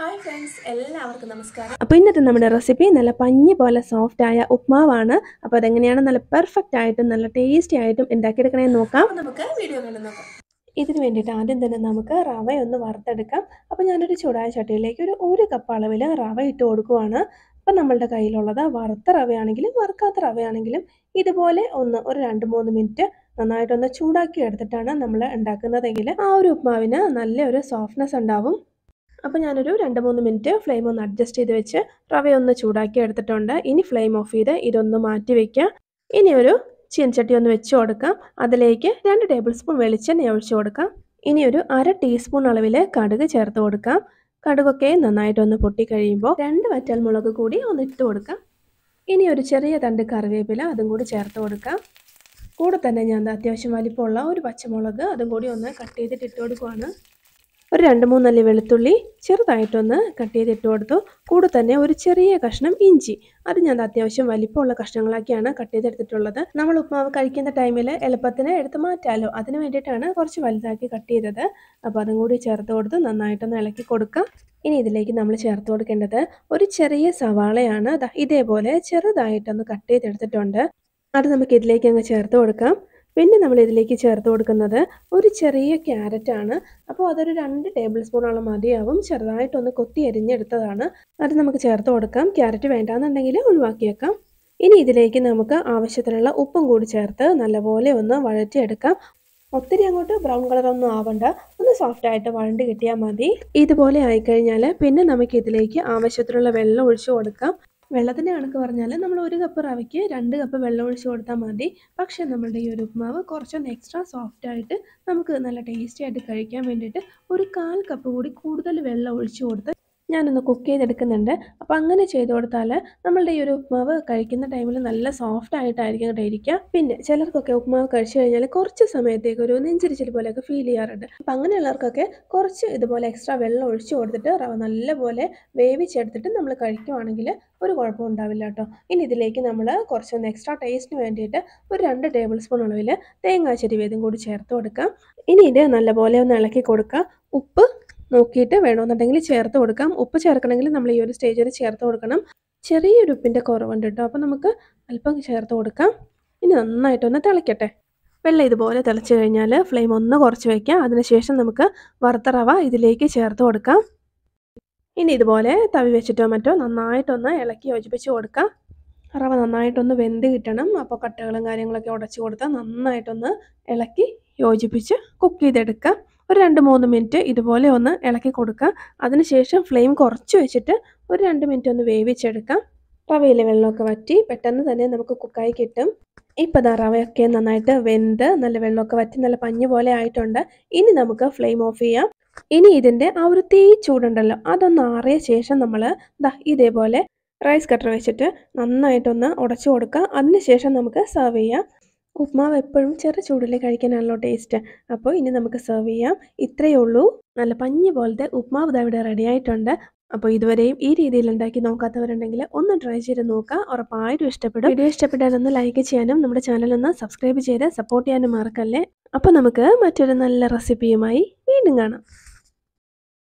Hi friends, എല്ലാവർക്കും നമസ്കാരം. അപ്പോൾ ഇന്നത്തെ നമ്മുടെ റെസിപ്പി നല്ല പഞ്ഞി പോലെ സോഫ്റ്റ് ആയ ഉപ്മാവാണ്. അപ്പോൾ അതെങ്ങനെയാണ് നല്ല പെർഫെക്റ്റ് ആയിട്ടും നല്ല ടേസ്റ്റി ആയിട്ടും ഉണ്ടാക്കിയെടുക്കണമെന്ന് നോക്കാം. അപ്പോൾ നമുക്ക് വീഡിയോ കണ്ടു നോക്കാം. ഇതിന് വേണ്ടിയിട്ട് ആദ്യം തന്നെ നമുക്ക് റവ ഒന്ന് വറുത്തെടുക്കാം. അപ്പോൾ ഞാനൊരു ചൂടായ ചട്ടിയിലേക്ക് ഒരു കപ്പ് അളവിൽ റവ ഇട്ട് കൊടുക്കുവാണ്. അപ്പം നമ്മളുടെ കയ്യിലുള്ളത് വറുത്ത റവയാണെങ്കിലും വറുക്കാത്ത റവയാണെങ്കിലും ഇതുപോലെ ഒരു 2-3 മിനിറ്റ് നന്നായിട്ടൊന്ന് ചൂടാക്കി എടുത്തിട്ടാണ് നമ്മൾ ഉണ്ടാക്കുന്നതെങ്കിൽ ആ ഒരു ഉപ്മാവിന് നല്ലൊരു സോഫ്റ്റ്നെസ് ഉണ്ടാവും. അപ്പോൾ ഞാനൊരു 2-3 മിനിറ്റ് ഫ്ലെയിം ഒന്ന് അഡ്ജസ്റ്റ് ചെയ്ത് വെച്ച് റവയൊന്ന് ചൂടാക്കി എടുത്തിട്ടുണ്ട്. ഇനി ഫ്ലെയിം ഓഫ് ചെയ്ത് ഇതൊന്ന് മാറ്റി വയ്ക്കുക. ഇനി ഒരു ചീനച്ചട്ടി ഒന്ന് വെച്ച് കൊടുക്കാം. അതിലേക്ക് 2 ടേബിൾ സ്പൂൺ വെളിച്ചെണ്ണ ഒഴിച്ച് കൊടുക്കാം. ഇനി ഒരു 1/2 ടീസ്പൂൺ അളവിൽ കടുക് ചേർത്ത് കൊടുക്കാം. കടുകൊക്കെ നന്നായിട്ടൊന്ന് പൊട്ടിക്കഴിയുമ്പോൾ 2 വറ്റൽമുളക് കൂടി ഒന്ന് ഇട്ട് കൊടുക്കാം. ഇനി ഒരു ചെറിയ തണ്ട് കറിവേപ്പില അതും കൂടി ചേർത്ത് കൊടുക്കാം. കൂടെ തന്നെ ഞാൻ അത്യാവശ്യം വലിപ്പമുള്ള ഒരു പച്ചമുളക് അതും കൂടി ഒന്ന് കട്ട് ചെയ്തിട്ട് ഇട്ട് കൊടുക്കുവാണ്. ഒരു 2-3 അല്ലി വെളുത്തുള്ളി ചെറുതായിട്ടൊന്ന് കട്ട് ചെയ്തിട്ട് കൊടുത്തു. കൂടെ തന്നെ ഒരു ചെറിയ കഷ്ണം ഇഞ്ചി, അത് ഞാൻ അത്യാവശ്യം വലിപ്പമുള്ള കഷ്ണങ്ങളാക്കിയാണ് കട്ട് ചെയ്തെടുത്തിട്ടുള്ളത്. നമ്മൾ ഉപ്മാവ് കഴിക്കുന്ന ടൈമിൽ എളുപ്പത്തിന് എടുത്ത് മാറ്റാമല്ലോ, അതിന് വേണ്ടിയിട്ടാണ് കുറച്ച് വലുതാക്കി കട്ട് ചെയ്തത്. അപ്പോൾ അതും കൂടി ചേർത്ത് കൊടുത്ത് നന്നായിട്ടൊന്ന് ഇളക്കി കൊടുക്കാം. ഇനി ഇതിലേക്ക് നമ്മൾ ചേർത്ത് കൊടുക്കേണ്ടത് ഒരു ചെറിയ സവാളയാണ്. ഇതേപോലെ ചെറുതായിട്ടൊന്ന് കട്ട് ചെയ്തെടുത്തിട്ടുണ്ട്. അത് നമുക്ക് ഇതിലേക്ക് അങ്ങ് ചേർത്ത് കൊടുക്കാം. പിന്നെ നമ്മൾ ഇതിലേക്ക് ചേർത്ത് കൊടുക്കുന്നത് ഒരു ചെറിയ ക്യാരറ്റാണ്. അപ്പോൾ അതൊരു 2 ടേബിൾ സ്പൂണോളം മതിയാവും. ചെറുതായിട്ടൊന്ന് കൊത്തി അരിഞ്ഞെടുത്തതാണ്. അത് നമുക്ക് ചേർത്ത് കൊടുക്കാം. ക്യാരറ്റ് വേണ്ടാന്നുണ്ടെങ്കിൽ ഒഴിവാക്കിയേക്കാം. ഇനി ഇതിലേക്ക് നമുക്ക് ആവശ്യത്തിനുള്ള ഉപ്പും കൂടി ചേർത്ത് നല്ലപോലെ ഒന്ന് വഴറ്റിയെടുക്കാം. ഒത്തിരി അങ്ങോട്ട് ബ്രൗൺ കളറൊന്നും ആവണ്ട, ഒന്ന് സോഫ്റ്റായിട്ട് വഴണ്ട് കിട്ടിയാൽ മതി. ഇതുപോലെ ആയിക്കഴിഞ്ഞാൽ പിന്നെ നമുക്ക് ഇതിലേക്ക് ആവശ്യത്തിനുള്ള വെള്ളം ഒഴിച്ചു കൊടുക്കാം. വെള്ളത്തിൻ്റെ കണക്ക് പറഞ്ഞാൽ നമ്മൾ 1 കപ്പ് റവയ്ക്ക് 2 കപ്പ് വെള്ളം ഒഴിച്ച് കൊടുത്താൽ മതി. പക്ഷേ നമ്മളുടെ ഈ ഒരു ഉപ്മാവ് കുറച്ചൊന്ന് എക്സ്ട്രാ സോഫ്റ്റായിട്ട് നമുക്ക് നല്ല ടേസ്റ്റി ആയിട്ട് കഴിക്കാൻ വേണ്ടിയിട്ട് ഒരു 1/4 കപ്പ് കൂടി കൂടുതൽ വെള്ളം ഒഴിച്ച് കൊടുത്ത് ഞാനൊന്ന് കുക്ക് ചെയ്തെടുക്കുന്നുണ്ട്. അപ്പോൾ അങ്ങനെ ചെയ്ത് കൊടുത്താൽ നമ്മളുടെ ഈ ഒരു ഉപ്മാവ് കഴിക്കുന്ന ടൈമിൽ നല്ല സോഫ്റ്റ് ആയിട്ടായിരിക്കും ഇവിടെ ഇരിക്കുക. പിന്നെ ചിലർക്കൊക്കെ ഉപ്മാവ് കഴിച്ചു കഴിഞ്ഞാൽ കുറച്ച് സമയത്തേക്ക് ഒരു നെഞ്ചിരിച്ചിൽ പോലെയൊക്കെ ഫീൽ ചെയ്യാറുണ്ട്. അപ്പം അങ്ങനെയുള്ളവർക്കൊക്കെ കുറച്ച് ഇതുപോലെ എക്സ്ട്രാ വെള്ളം ഒഴിച്ച് കൊടുത്തിട്ട് റവ നല്ലപോലെ വേവിച്ചെടുത്തിട്ട് നമ്മൾ കഴിക്കുവാണെങ്കിൽ ഒരു കുഴപ്പം ഉണ്ടാവില്ല കേട്ടോ. ഇനി ഇതിലേക്ക് നമ്മൾ കുറച്ചൊന്ന് എക്സ്ട്രാ ടേസ്റ്റിന് വേണ്ടിയിട്ട് ഒരു 2 ടേബിൾ സ്പൂൺ അളവിൽ തേങ്ങാ ചെരുവേതും കൂടി ചേർത്ത് കൊടുക്കാം. ഇനി ഇത് നല്ലപോലെ ഒന്ന് ഇളക്കി കൊടുക്കുക. ഉപ്പ് നോക്കിയിട്ട് വേണമെന്നുണ്ടെങ്കിൽ ചേർത്ത് കൊടുക്കാം. ഉപ്പ് ചേർക്കണമെങ്കിൽ നമ്മൾ ഈ ഒരു സ്റ്റേജിൽ ചേർത്ത് കൊടുക്കണം. ചെറിയൊരു ഉപ്പിൻ്റെ കുറവുണ്ട് കേട്ടോ, അപ്പോൾ നമുക്ക് അല്പം ചേർത്ത് കൊടുക്കാം. ഇനി നന്നായിട്ടൊന്ന് തിളയ്ക്കട്ടെ. വെള്ളം ഇതുപോലെ തിളച്ച് കഴിഞ്ഞാൽ ഫ്ലെയിം ഒന്ന് കുറച്ച് വയ്ക്കാം. അതിനുശേഷം നമുക്ക് വറുത്ത റവ ഇതിലേക്ക് ചേർത്ത് കൊടുക്കാം. ഇനി ഇതുപോലെ തവി വെച്ചിട്ടോ മറ്റോ നന്നായിട്ടൊന്ന് ഇളക്കി യോജിപ്പിച്ച് കൊടുക്കാം. റവ നന്നായിട്ടൊന്ന് വെന്ത് കിട്ടണം. അപ്പോൾ കട്ടകളും കാര്യങ്ങളൊക്കെ ഉടച്ച് കൊടുത്താൽ നന്നായിട്ടൊന്ന് ഇളക്കി യോജിപ്പിച്ച് കുക്ക് ചെയ്തെടുക്കാം. ഒരു 2-3 മിനിറ്റ് ഇതുപോലെ ഒന്ന് ഇളക്കി കൊടുക്കുക. അതിനുശേഷം ഫ്ലെയിം കുറച്ച് വെച്ചിട്ട് ഒരു 2 മിനിറ്റ് ഒന്ന് വേവിച്ചെടുക്കാം. റവയിലെ വെള്ളമൊക്കെ വറ്റി പെട്ടെന്ന് തന്നെ നമുക്ക് കുക്കായി കിട്ടും. ഇപ്പോൾ റവയൊക്കെ നന്നായിട്ട് വെന്ത് നല്ല വെള്ളമൊക്കെ വറ്റി നല്ല പഞ്ഞി പോലെ ആയിട്ടുണ്ട്. ഇനി നമുക്ക് ഫ്ലെയിം ഓഫ് ചെയ്യാം. ഇനി ഇതിൻ്റെ ആ ഒരു തീ ചൂടുണ്ടല്ലോ അതൊന്ന് ആറിയ ശേഷം നമ്മൾ ഇതേപോലെ റൈസ് കട്ടർ വെച്ചിട്ട് നന്നായിട്ടൊന്ന് ഉടച്ചു കൊടുക്കുക. അതിനുശേഷം നമുക്ക് സെർവ് ചെയ്യാം. ഉപ്മാവ് എപ്പോഴും ചെറു ചൂടിൽ കഴിക്കാനാണല്ലോ ടേസ്റ്റ്. അപ്പോൾ ഇനി നമുക്ക് സെർവ് ചെയ്യാം. ഇത്രയേ ഉള്ളൂ. നല്ല പഞ്ഞി പോലത്തെ ഉപ്മാവ് ഇവിടെ റെഡി ആയിട്ടുണ്ട്. അപ്പോൾ ഇതുവരെയും ഈ രീതിയിൽ ഉണ്ടാക്കി നോക്കാത്തവരുണ്ടെങ്കിൽ ഒന്ന് ട്രൈ ചെയ്ത് നോക്കുക. ഉറപ്പായിട്ടും ഇഷ്ടപ്പെടും. വീഡിയോ ഇഷ്ടപ്പെട്ടാൽ ഒന്ന് ലൈക്ക് ചെയ്യാനും നമ്മുടെ ചാനലൊന്ന് സബ്സ്ക്രൈബ് ചെയ്ത് സപ്പോർട്ട് ചെയ്യാനും മറക്കല്ലേ. അപ്പോൾ നമുക്ക് മറ്റൊരു നല്ല റെസിപ്പിയുമായി വീണ്ടും കാണാം.